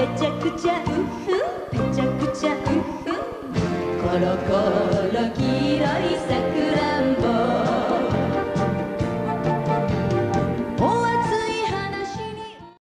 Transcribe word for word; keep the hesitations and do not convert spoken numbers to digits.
ぺちゃくちゃうふぺちゃくちゃうふコロコロ黄色い魚